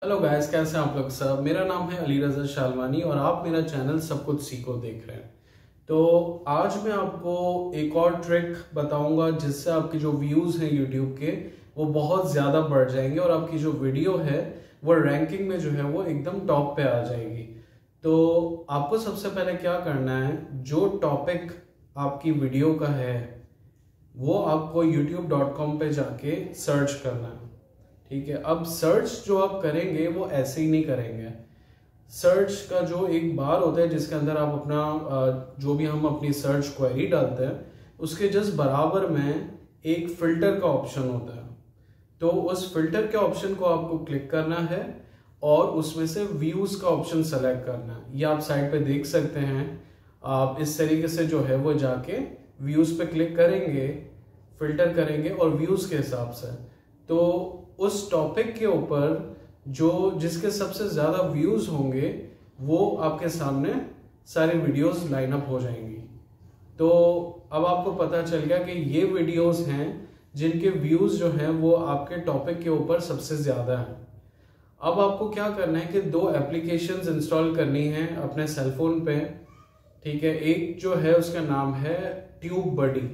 Hello guys, कैसे हैं आप लोग सब। मेरा नाम है अली रज़ा शालवानी और आप मेरा चैनल सब कुछ सीखो देख रहे हैं। तो आज मैं आपको एक और ट्रिक बताऊंगा जिससे आपके जो व्यूज़ हैं यूट्यूब के वो बहुत ज़्यादा बढ़ जाएंगे और आपकी जो वीडियो है वो रैंकिंग में जो है वो एकदम टॉप पे आ जाएगी। तो आपको सबसे पहले क्या करना है, जो टॉपिक आपकी वीडियो का है वो आपको youtube.com पे जाके सर्च करना है। ठीक है, अब सर्च जो आप करेंगे वो ऐसे ही नहीं करेंगे। सर्च का जो एक बार होता है जिसके अंदर आप अपना जो भी हम अपनी सर्च क्वेरी डालते हैं उसके जस्ट बराबर में एक फिल्टर का ऑप्शन होता है। तो उस फिल्टर के ऑप्शन को आपको क्लिक करना है और उसमें से व्यूज का ऑप्शन सेलेक्ट करना है। ये आप साइड पे देख सकते हैं। आप इस तरीके से जो है वो जाके व्यूज पे क्लिक करेंगे, फिल्टर करेंगे और व्यूज के हिसाब से तो उस टॉपिक के ऊपर जो जिसके सबसे ज्यादा व्यूज होंगे वो आपके सामने सारी वीडियोस लाइन अप हो जाएंगी। तो अब आपको पता चल गया कि ये वीडियोस हैं जिनके व्यूज जो हैं वो आपके टॉपिक के ऊपर सबसे ज्यादा हैं। अब आपको क्या करना है कि दो एप्लीकेशंस इंस्टॉल करनी है अपने सेलफोन पे। ठीक है, एक जो है उसका नाम है tube buddy,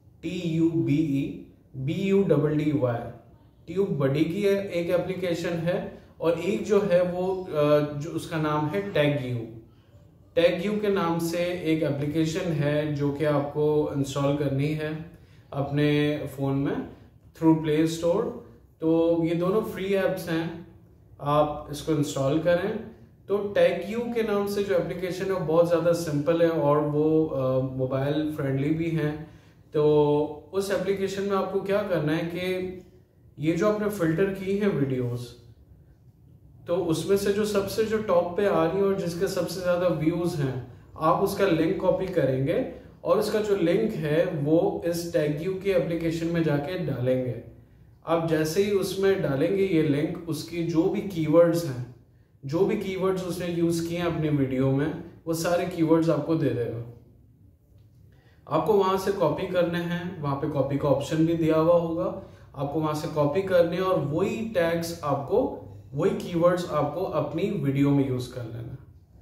TUBEBUDDY। Tube buddy की एक एप्लीकेशन है और एक जो है वो जो उसका नाम है टैग यू के नाम से एक एप्लीकेशन है जो कि आपको इंस्टॉल करनी है अपने फ़ोन में थ्रू प्ले स्टोर। तो ये दोनों फ्री ऐप्स हैं, आप इसको इंस्टॉल करें। तो टैग यू के नाम से जो एप्लीकेशन है वो बहुत ज़्यादा सिंपल है और वो मोबाइल फ्रेंडली भी हैं। तो उस एप्लीकेशन में आपको क्या करना है कि ये जो आपने फिल्टर की है वीडियोस, तो उसमें से जो टॉप पे आ रही है और जिसके सबसे ज्यादा व्यूज हैं आप उसका लिंक कॉपी करेंगे और उसका जो लिंक है वो इस टैग यू की एप्लीकेशन में जाके डालेंगे। आप जैसे ही उसमें डालेंगे ये लिंक, उसकी जो भी कीवर्ड्स हैं, जो भी कीवर्ड्स उसने यूज किए हैं अपनी वीडियो में, वो सारे कीवर्ड्स आपको दे देगा। आपको वहां से कॉपी करने हैं, वहां पे कॉपी का ऑप्शन भी दिया हुआ होगा, आपको वहां से कॉपी करने और वही टैग्स आपको, वही कीवर्ड्स आपको अपनी वीडियो में यूज कर लेना।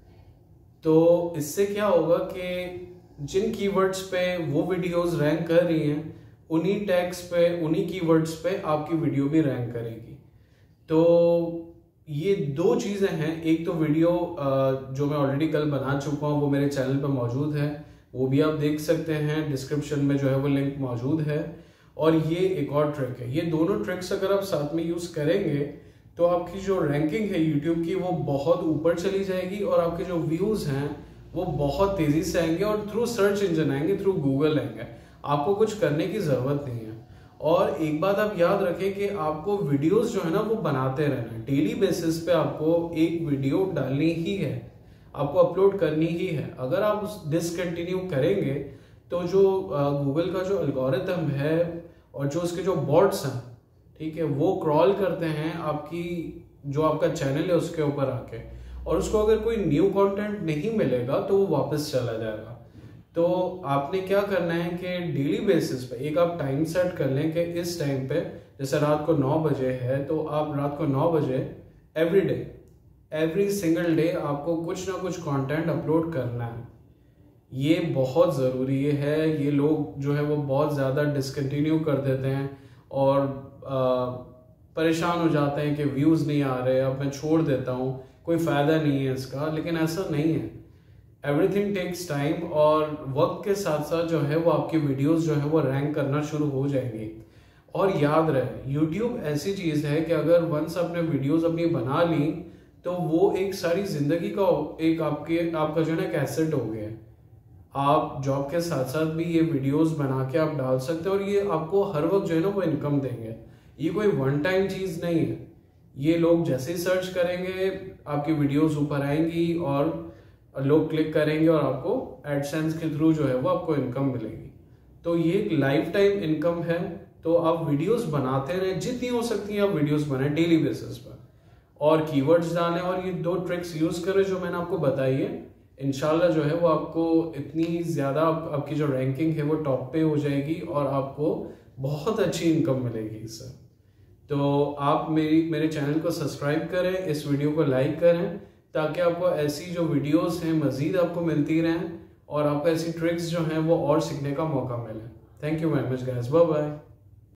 तो इससे क्या होगा कि जिन कीवर्ड्स पे वो वीडियोस रैंक कर रही हैं उन्हीं टैग्स पे, उन्हीं कीवर्ड्स पे आपकी वीडियो भी रैंक करेगी। तो ये दो चीजें हैं। एक तो वीडियो जो मैं ऑलरेडी कल बना चुका हूँ वो मेरे चैनल पर मौजूद है, वो भी आप देख सकते हैं, डिस्क्रिप्शन में जो है वो लिंक मौजूद है। और ये एक और ट्रिक है। ये दोनों ट्रिक्स अगर आप साथ में यूज करेंगे तो आपकी जो रैंकिंग है यूट्यूब की वो बहुत ऊपर चली जाएगी और आपके जो व्यूज हैं वो बहुत तेजी से आएंगे और थ्रू सर्च इंजन आएंगे, थ्रू गूगल आएंगे। आपको कुछ करने की जरूरत नहीं है। और एक बात आप याद रखें कि आपको वीडियोस जो है ना वो बनाते रहना है। डेली बेसिस पे आपको एक वीडियो डालनी ही है, आपको अपलोड करनी ही है। अगर आप उस डिसकंटिन्यू करेंगे तो जो गूगल का जो एल्गोरिथम है और जो उसके जो बॉट्स हैं, ठीक है, वो क्रॉल करते हैं आपकी जो आपका चैनल है उसके ऊपर आके, और उसको अगर कोई न्यू कंटेंट नहीं मिलेगा तो वो वापस चला जाएगा। तो आपने क्या करना है कि डेली बेसिस पे एक आप टाइम सेट कर लें कि इस टाइम पे, जैसे रात को 9 बजे है तो आप रात को 9 बजे every day, every single day आपको कुछ ना कुछ कंटेंट अपलोड करना है। ये बहुत ज़रूरी है। ये लोग जो है वो बहुत ज़्यादा डिसकंटिन्यू कर देते हैं और परेशान हो जाते हैं कि व्यूज़ नहीं आ रहे, अब मैं छोड़ देता हूँ, कोई फ़ायदा नहीं है इसका। लेकिन ऐसा नहीं है। एवरीथिंग टेक्स टाइम और वक्त के साथ साथ जो है वो आपकी वीडियोस जो है वो रैंक करना शुरू हो जाएंगी। और याद रहे, यूट्यूब ऐसी चीज़ है कि अगर वंस आपने वीडियोस अपनी बना ली तो वो एक सारी ज़िंदगी का एक आपका जो है ना एक एसेट हो गया है। आप जॉब के साथ साथ भी ये वीडियोस बना के आप डाल सकते हैं और ये आपको हर वक्त जो है ना वो इनकम देंगे। ये कोई वन टाइम चीज़ नहीं है। ये लोग जैसे ही सर्च करेंगे आपकी वीडियोस ऊपर आएंगी और लोग क्लिक करेंगे और आपको एडसेंस के थ्रू जो है वो आपको इनकम मिलेगी। तो ये एक लाइफ टाइम इनकम है। तो आप वीडियोस बनाते रहें, जितनी हो सकती है आप वीडियोस बनाएं डेली बेसिस पर और कीवर्ड्स डालें और ये दो ट्रिक्स यूज करें जो मैंने आपको बताई है। इंशाल्लाह जो है वो आपको इतनी ज़्यादा आपकी जो रैंकिंग है वो टॉप पे हो जाएगी और आपको बहुत अच्छी इनकम मिलेगी इससे। तो आप मेरे चैनल को सब्सक्राइब करें, इस वीडियो को लाइक करें, ताकि आपको ऐसी जो वीडियोस हैं मज़ीद आपको मिलती रहें और आपको ऐसी ट्रिक्स जो हैं वो और सीखने का मौका मिले। Thank you very much guys, bye bye.